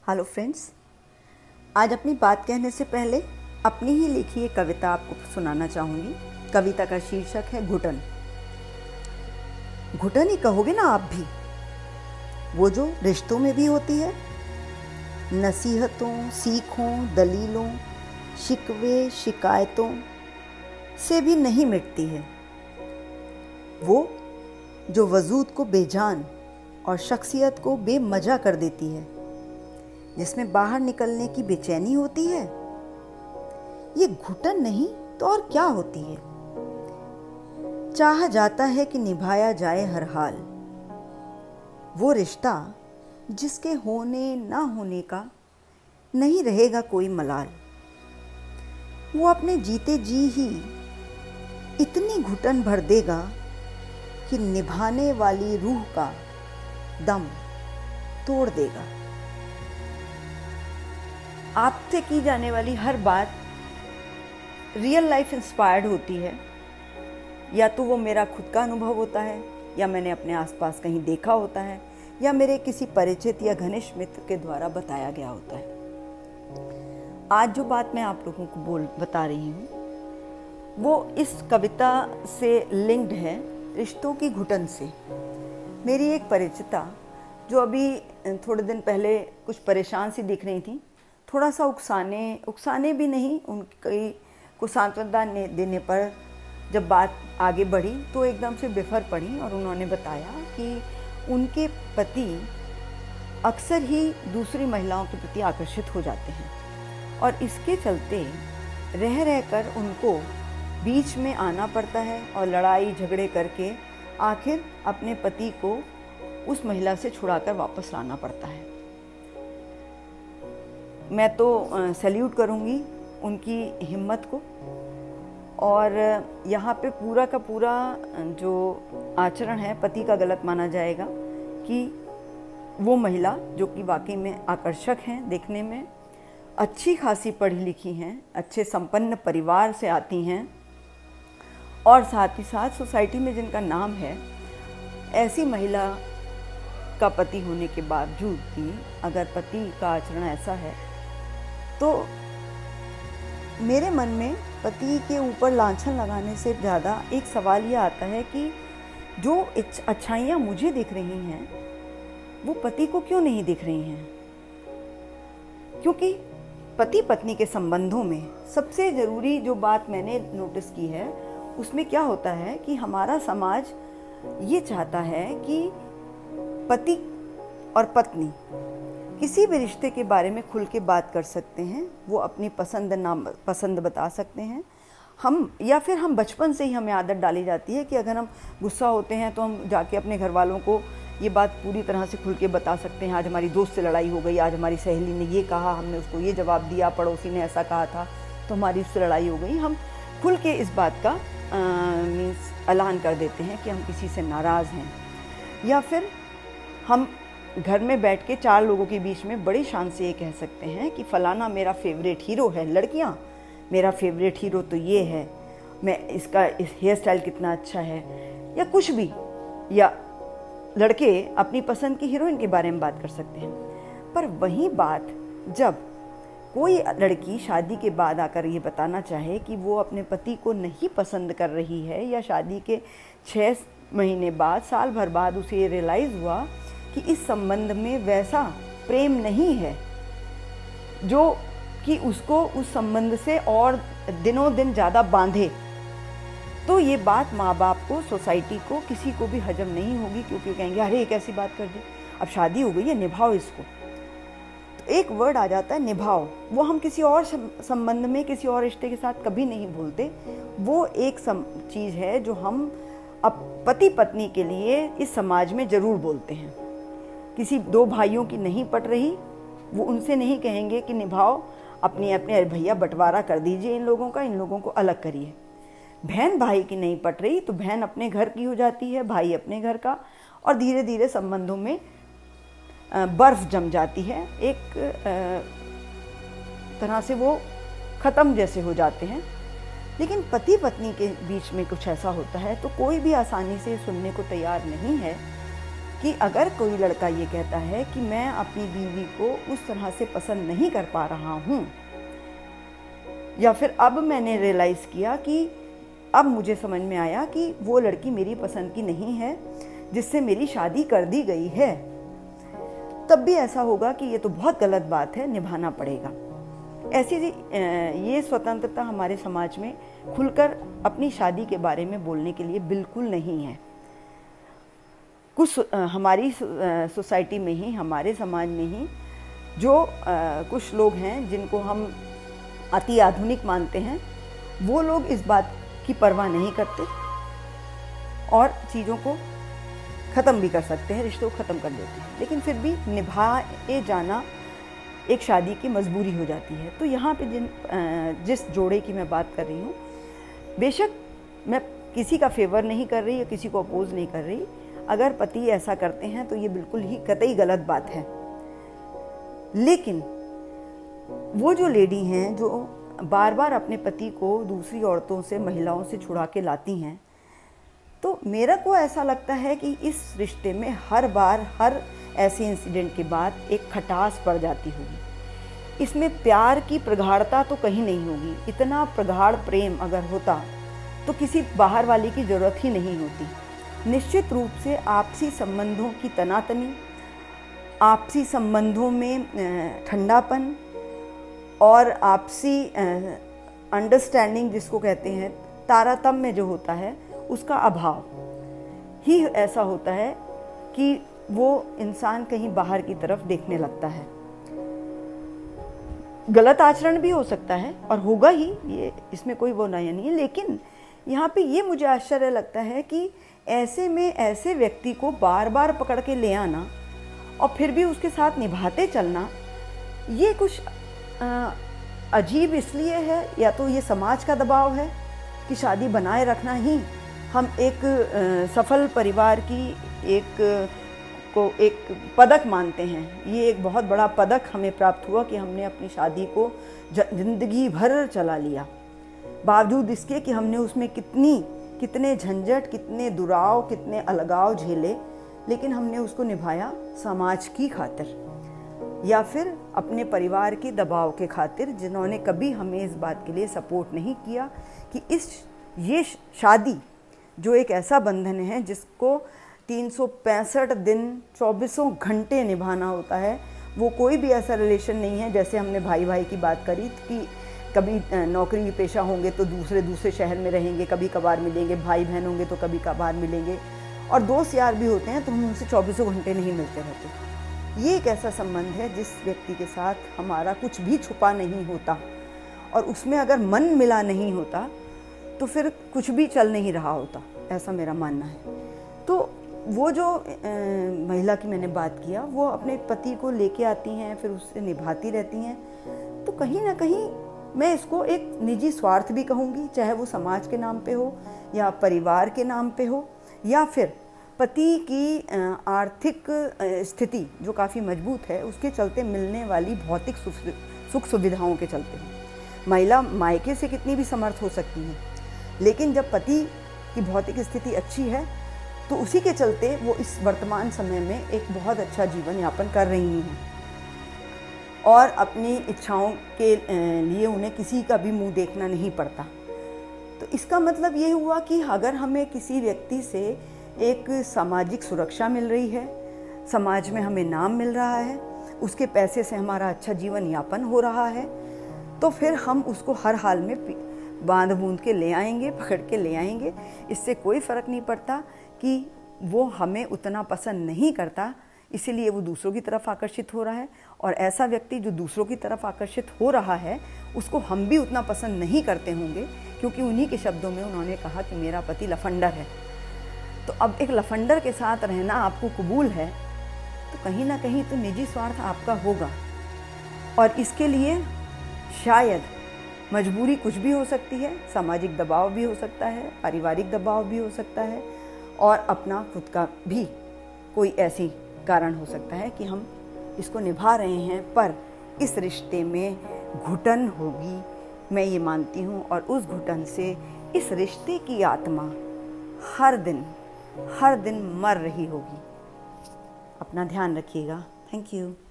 Hello friends, आज अपनी बात कहने से पहले अपनी ही लिखी एक कविता आपको सुनाना चाहूँगी। कविता का शीर्षक है घुटन। घुटन ही कहोगे ना आप भी, वो जो रिश्तों में भी होती है। नसीहतों, सीखों, दलीलों, शिकवे, शिकायतों से भी नहीं मिटती है। वो जो वजूद को बेजान और शख्सियत को बेमजा कर देती है, जिसमें बाहर निकलने की बेचैनी होती है। ये घुटन नहीं तो और क्या होती है। चाह जाता है कि निभाया जाए हर हाल, वो रिश्ता जिसके होने ना होने का नहीं रहेगा कोई मलाल। वो अपने जीते जी ही इतनी घुटन भर देगा कि निभाने वाली रूह का दम तोड़ देगा। आपसे की जाने वाली हर बात रियल लाइफ इंस्पायर्ड होती है, या तो वो मेरा खुद का अनुभव होता है, या मैंने अपने आसपास कहीं देखा होता है, या मेरे किसी परिचित या घनिष्ठ मित्र के द्वारा बताया गया होता है। आज जो बात मैं आप लोगों को बता रही हूँ वो इस कविता से लिंक्ड है, रिश्तों की घुटन से। मेरी एक परिचिता जो अभी थोड़े दिन पहले कुछ परेशान सी दिख रही थी, थोड़ा सा उकसाने भी नहीं, उनकी को सांत्वना देने पर जब बात आगे बढ़ी तो एकदम से बिफर पड़ी और उन्होंने बताया कि उनके पति अक्सर ही दूसरी महिलाओं के प्रति आकर्षित हो जाते हैं और इसके चलते रह रहकर उनको बीच में आना पड़ता है और लड़ाई झगड़े करके आखिर अपने पति को उस महिला से छुड़ाकर वापस लाना पड़ता है। मैं तो सैल्यूट करूँगी उनकी हिम्मत को, और यहाँ पे पूरा का पूरा जो आचरण है पति का गलत माना जाएगा कि वो महिला जो कि वाकई में आकर्षक हैं, देखने में अच्छी खासी पढ़ी लिखी हैं, अच्छे संपन्न परिवार से आती हैं और साथ ही साथ सोसाइटी में जिनका नाम है, ऐसी महिला का पति होने के बावजूद भी अगर पति का आचरण ऐसा है तो मेरे मन में पति के ऊपर लांछन लगाने से ज़्यादा एक सवाल यह आता है कि जो अच्छाइयाँ मुझे दिख रही हैं वो पति को क्यों नहीं दिख रही हैं। क्योंकि पति पत्नी के संबंधों में सबसे ज़रूरी जो बात मैंने नोटिस की है उसमें क्या होता है कि हमारा समाज ये चाहता है कि पति और पत्नी किसी भी रिश्ते के बारे में खुल के बात कर सकते हैं, वो अपनी पसंद नापसंद बता सकते हैं। हम बचपन से ही हमें आदत डाली जाती है कि अगर हम गुस्सा होते हैं तो हम जाके अपने घर वालों को ये बात पूरी तरह से खुल के बता सकते हैं। आज हमारी दोस्त से लड़ाई हो गई, आज हमारी सहेली ने ये कहा, हमने उसको ये जवाब दिया, पड़ोसी ने ऐसा कहा था तो हमारी उससे लड़ाई हो गई। हम खुल के इस बात का ऐलान कर देते हैं कि हम किसी से नाराज़ हैं। या फिर हम घर में बैठ के चार लोगों के बीच में बड़ी शान से ये कह सकते हैं कि फ़लाना मेरा फेवरेट हीरो है। लड़कियां, मेरा फेवरेट हीरो तो ये है, इस हेयर स्टाइल कितना अच्छा है, या कुछ भी। या लड़के अपनी पसंद की हीरोइन के बारे में बात कर सकते हैं। पर वही बात जब कोई लड़की शादी के बाद आकर ये बताना चाहे कि वो अपने पति को नहीं पसंद कर रही है, या शादी के 6 महीने बाद, साल भर बाद उसे ये रियलाइज़ हुआ कि इस संबंध में वैसा प्रेम नहीं है जो कि उसको उस संबंध से और दिनों दिन ज़्यादा बांधे, तो ये बात माँ बाप को, सोसाइटी को, किसी को भी हजम नहीं होगी। क्योंकि कहेंगे अरे एक ऐसी बात कर दी, अब शादी हो गई है, निभाओ इसको। तो एक वर्ड आ जाता है निभाओ, वो हम किसी और संबंध में, किसी और रिश्ते के साथ कभी नहीं बोलते। वो एक चीज़ है जो हम अब पति पत्नी के लिए इस समाज में ज़रूर बोलते हैं। किसी दो भाइयों की नहीं पट रही, वो उनसे नहीं कहेंगे कि निभाओ, अपने अरे भैया बंटवारा कर दीजिए, इन लोगों को अलग करिए। बहन भाई की नहीं पट रही तो बहन अपने घर की हो जाती है, भाई अपने घर का, और धीरे धीरे संबंधों में बर्फ जम जाती है। एक तरह से वो ख़त्म जैसे हो जाते हैं। लेकिन पति पत्नी के बीच में कुछ ऐसा होता है तो कोई भी आसानी से सुनने को तैयार नहीं है कि अगर कोई लड़का ये कहता है कि मैं अपनी बीवी को उस तरह से पसंद नहीं कर पा रहा हूँ, या फिर अब मैंने रियलाइज़ किया कि अब मुझे समझ में आया कि वो लड़की मेरी पसंद की नहीं है जिससे मेरी शादी कर दी गई है, तब भी ऐसा होगा कि ये तो बहुत गलत बात है, निभाना पड़ेगा। ऐसी ये स्वतंत्रता हमारे समाज में खुलकर अपनी शादी के बारे में बोलने के लिए बिल्कुल नहीं है। कुछ हमारी सोसाइटी में ही, हमारे समाज में ही जो कुछ लोग हैं जिनको हम अति आधुनिक मानते हैं, वो लोग इस बात की परवाह नहीं करते और चीज़ों को ख़त्म भी कर सकते हैं, रिश्तों को ख़त्म कर देते हैं, लेकिन फिर भी निभाए जाना एक शादी की मजबूरी हो जाती है। तो यहाँ पे जिस जोड़े की मैं बात कर रही हूँ, बेशक मैं किसी का फेवर नहीं कर रही या किसी को अपोज नहीं कर रही, अगर पति ऐसा करते हैं तो ये बिल्कुल ही कतई गलत बात है। लेकिन वो जो लेडी हैं जो बार बार अपने पति को दूसरी औरतों से, महिलाओं से छुड़ा के लाती हैं, तो मेरा को ऐसा लगता है कि इस रिश्ते में हर बार हर ऐसे इंसिडेंट के बाद एक खटास पड़ जाती होगी। इसमें प्यार की प्रगाढ़ता तो कहीं नहीं होगी। इतना प्रगाढ़ प्रेम अगर होता तो किसी बाहर वाले की ज़रूरत ही नहीं होती। निश्चित रूप से आपसी संबंधों की तनातनी, आपसी संबंधों में ठंडापन और आपसी अंडरस्टैंडिंग जिसको कहते हैं, तारतम्य जो होता है, उसका अभाव ही ऐसा होता है कि वो इंसान कहीं बाहर की तरफ देखने लगता है। गलत आचरण भी हो सकता है और होगा ही, ये इसमें कोई वो नहीं है, लेकिन यहाँ पे ये मुझे आश्चर्य लगता है कि ऐसे में ऐसे व्यक्ति को बार बार पकड़ के ले आना और फिर भी उसके साथ निभाते चलना, ये कुछ अजीब इसलिए है, या तो ये समाज का दबाव है कि शादी बनाए रखना ही हम एक सफल परिवार की एक पदक मानते हैं। ये एक बहुत बड़ा पदक हमें प्राप्त हुआ कि हमने अपनी शादी को जिंदगी भर चला लिया, बावजूद इसके कि हमने उसमें कितने झंझट, कितने दुराव, कितने अलगाव झेले, लेकिन हमने उसको निभाया समाज की खातिर या फिर अपने परिवार के दबाव के खातिर, जिन्होंने कभी हमें इस बात के लिए सपोर्ट नहीं किया कि ये शादी जो एक ऐसा बंधन है जिसको 365 दिन 24 घंटे निभाना होता है, वो कोई भी ऐसा रिलेशन नहीं है जैसे हमने भाई भाई की बात करी कि कभी नौकरी पेशा होंगे तो दूसरे शहर में रहेंगे, कभी कभार मिलेंगे, भाई बहन होंगे तो कभी कभार मिलेंगे, और दोस्त यार भी होते हैं तो हम उनसे 24 घंटे नहीं मिलते रहते। ये एक ऐसा संबंध है जिस व्यक्ति के साथ हमारा कुछ भी छुपा नहीं होता और उसमें अगर मन मिला नहीं होता तो फिर कुछ भी चल नहीं रहा होता, ऐसा मेरा मानना है। तो वो जो महिला की मैंने बात किया, वो अपने पति को लेके आती हैं, फिर उससे निभाती रहती हैं, तो कहीं ना कहीं मैं इसको एक निजी स्वार्थ भी कहूँगी, चाहे वो समाज के नाम पे हो या परिवार के नाम पे हो या फिर पति की आर्थिक स्थिति जो काफ़ी मजबूत है उसके चलते मिलने वाली भौतिक सुख सुविधाओं के चलते। महिला मायके से कितनी भी समर्थ हो सकती है, लेकिन जब पति की भौतिक स्थिति अच्छी है तो उसी के चलते वो इस वर्तमान समय में एक बहुत अच्छा जीवन यापन कर रही हैं और अपनी इच्छाओं के लिए उन्हें किसी का भी मुंह देखना नहीं पड़ता। तो इसका मतलब ये हुआ कि अगर हमें किसी व्यक्ति से एक सामाजिक सुरक्षा मिल रही है, समाज में हमें नाम मिल रहा है, उसके पैसे से हमारा अच्छा जीवन यापन हो रहा है, तो फिर हम उसको हर हाल में बांध बूंद के ले आएंगे, पकड़ के ले आएंगे। इससे कोई फ़र्क नहीं पड़ता कि वो हमें उतना पसंद नहीं करता, इसीलिए वो दूसरों की तरफ आकर्षित हो रहा है, और ऐसा व्यक्ति जो दूसरों की तरफ आकर्षित हो रहा है उसको हम भी उतना पसंद नहीं करते होंगे, क्योंकि उन्हीं के शब्दों में उन्होंने कहा कि मेरा पति लफंडर है। तो अब एक लफंडर के साथ रहना आपको कबूल है तो कहीं ना कहीं तो निजी स्वार्थ आपका होगा, और इसके लिए शायद मजबूरी कुछ भी हो सकती है, सामाजिक दबाव भी हो सकता है, पारिवारिक दबाव भी हो सकता है, और अपना खुद का भी कोई ऐसी कारण हो सकता है कि हम इसको निभा रहे हैं, पर इस रिश्ते में घुटन होगी, मैं ये मानती हूँ, और उस घुटन से इस रिश्ते की आत्मा हर दिन मर रही होगी। अपना ध्यान रखिएगा। Thank you.